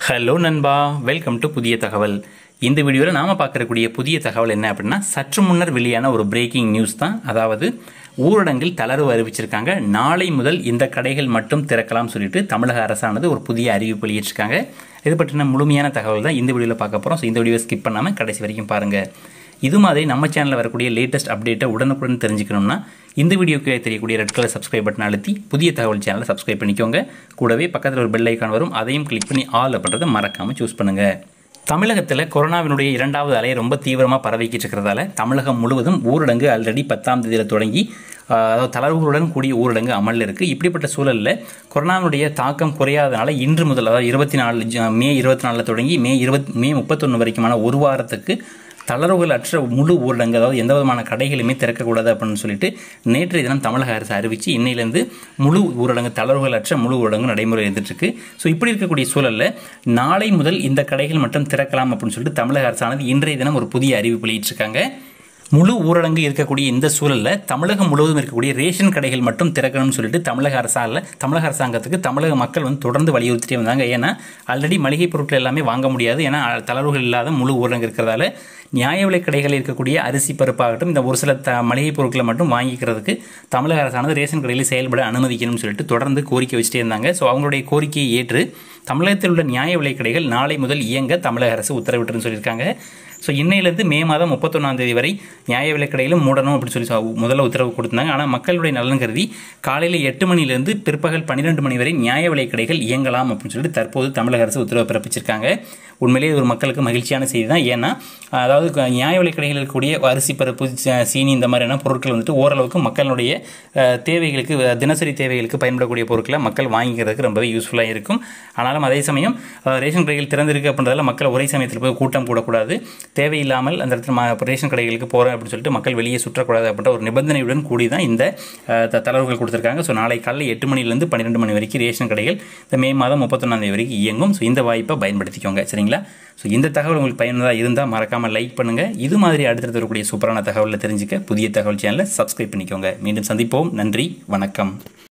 Hello நண்பா, welcome to புதிய தகவல். இந்த வீடியோவில் நாம் பார்க்கக்கூடிய புதிய தகவல் என்ன அப்படின்னா, சற்று முன்னர் வெளியான ஒரு பிரேக்கிங் நியூஸ் தான். அதாவது ஊரடங்கில் தளர்வு அறிவிச்சிருக்காங்க. நாளை முதல் இந்த கடைகள் மட்டும் திறக்கலாம் சொல்லிட்டு தமிழக அரசானது ஒரு புதிய அறிவிப்பு வெளியிட்டிருக்காங்க. இது பற்றின முழுமையான தகவல் தான் இந்த வீடியோவில் பார்க்க போகிறோம். ஸோ இந்த வீடியோ ஸ்கிப் பண்ணாமல் கடைசி வரைக்கும் பாருங்கள். இது மாதிரி நம்ம சேனலில் வரக்கூடிய லேட்டஸ்ட் அப்டேட்டை உடனுக்குடன் தெரிஞ்சுக்கணும்னா இந்த வீடியோக்கு தெரியக்கூடிய ரெட் கலர் சப்ஸ்கிரைப் பட்டன் அழுத்தி புதிய தகவல் சேனலை சப்ஸ்கிரைப் பண்ணிக்கோங்க. கூடவே பக்கத்தில் ஒரு பெல் ஐக்கான் வரும், அதையும் கிளிக் பண்ணி ஆல் அப்படின்றத மறக்காமல் சூஸ் பண்ணுங்கள். தமிழகத்தில் கொரோனாவினுடைய இரண்டாவது அலை ரொம்ப தீவிரமாக பரவிக்கிட்டு இருக்கிறதால தமிழகம் முழுவதும் ஊரடங்கு ஆல்ரெடி 10ஆம் தேதியில் தொடங்கி அதாவது தளர்வுகளுடன் கூடிய ஊரடங்கு அமலில் இருக்குது. இப்படிப்பட்ட சூழலில் கொரோனாவுடைய தாக்கம் குறையாதனால இன்று முதல் அதாவது மே 24 தொடங்கி மே 31 வரைக்குமான ஒரு வாரத்துக்கு தளர்வுகள் அற்ற முழு ஊரடங்கு, அதாவது எந்த விதமான கடைகளுமே திறக்கக்கூடாது அப்படின்னு சொல்லிட்டு நேற்றைய தினம் தமிழக அரசு அறிவித்து இன்னையிலேருந்து முழு ஊரடங்கு தளர்வுகள் அற்ற முழு ஊரடங்கு நடைமுறை இருந்துட்டுருக்கு. ஸோ இப்படி இருக்கக்கூடிய சூழலில் நாளை முதல் இந்த கடைகள் மட்டும் திறக்கலாம் அப்படின்னு சொல்லிட்டு தமிழக அரசானது இன்றைய தினம் ஒரு புதிய அறிவிப்பு வெளியிட்டிருக்காங்க. முழு ஊரடங்கு இருக்கக்கூடிய இந்த சூழலில் தமிழகம் முழுவதும் இருக்கக்கூடிய ரேஷன் கடைகள் மட்டும் திறக்கணும்னு சொல்லிட்டு தமிழக அரசாங்கத்துக்கு தமிழக மக்கள் தொடர்ந்து வலியுறுத்திட்டே வந்தாங்க. ஏன்னா ஆல்ரெடி மளிகை பொருட்கள் எல்லாமே வாங்க முடியாது. ஏன்னா தளர்வுகள் இல்லாத முழு ஊரடங்கு இருக்கிறதால நியாய விலை கடைகளில் இருக்கக்கூடிய அரிசி பருப்பாகட்டும் இந்த ஒரு சில மளிகை பொருட்களை மட்டும் வாங்கிக்கிறதுக்கு தமிழக அரசானது ரேஷன் கடையில் செயல்பட அனுமதிக்கணும்னு சொல்லிட்டு தொடர்ந்து கோரிக்கை வச்சுட்டே இருந்தாங்க. ஸோ அவங்களுடைய கோரிக்கையை ஏற்று தமிழகத்தில் உள்ள நியாய விலை கடைகள் நாளை முதல் இயங்க தமிழக அரசு உத்தரவிட்டுன்னு சொல்லியிருக்காங்க. ஸோ இன்னையிலேருந்து மே மாதம் 31ஆம் தேதி வரை நியாய விலைக் கடையிலும் மூடணும் அப்படின்னு சொல்லி முதல்ல உத்தரவு கொடுத்தாங்க. ஆனால் மக்களுடைய நலன் கருதி காலையில் 8 மணிலேருந்து பிற்பகல் 12 மணி வரை நியாய விலைக் கடைகள் இயங்கலாம் அப்படின்னு சொல்லிட்டு தற்போது தமிழக அரசு உத்தரவு பிறப்பிச்சிருக்காங்க. உண்மையிலேயே ஒரு மக்களுக்கு மகிழ்ச்சியான செய்தி தான். ஏன்னா அதாவது நியாய விலைக் கடைகளில் இருக்கக்கூடிய அரிசி பருப்பு சீனி இந்த மாதிரியான பொருட்கள் ஓரளவுக்கு மக்களுடைய தேவைகளுக்கு தினசரி தேவைகளுக்கு பயன்படக்கூடிய பொருட்களை மக்கள் வாங்கிக்கிறதுக்கு ரொம்பவே யூஸ்ஃபுல்லாக இருக்கும். ஆனாலும் அதே சமயம் ரேஷன் கடைகள் திறந்திருக்கு அப்படின்றதால மக்கள் ஒரே சமயத்தில் போய் கூட்டம் கூடக்கூடாது, தேவையில்லாமல் அந்த இடத்துல ரேஷன் கடைகளுக்கு போகிறேன் அப்படின்னு சொல்லிட்டு மக்கள் வெளியே சுற்றக்கூடாது அப்படின்ற ஒரு நிபந்தனையுடன் கூடி தான் இந்த தளர்வுகள் கொடுத்துருக்காங்க. ஸோ நாளை காலை 8 மணிலேருந்து 12 மணி வரைக்கும் ரேஷன் கடைகள் இந்த மே மாதம் 31ஆம் தேதி வரைக்கும் இயங்கும். ஸோ இந்த வாய்ப்பை பயன்படுத்திக்கோங்க, சரிங்களா? ஸோ இந்த தகவல் உங்களுக்கு பயனுள்ளதாக இருந்தால் மறக்காமல் லைக் பண்ணுங்கள். இது மாதிரி அடுத்தடுத்து வரக்கூடிய சூப்பரான தகவலை தெரிஞ்சுக்க புதிய தகவல் சேனலை சப்ஸ்கிரைப் பண்ணிக்கோங்க. மீண்டும் சந்திப்போம். நன்றி, வணக்கம்.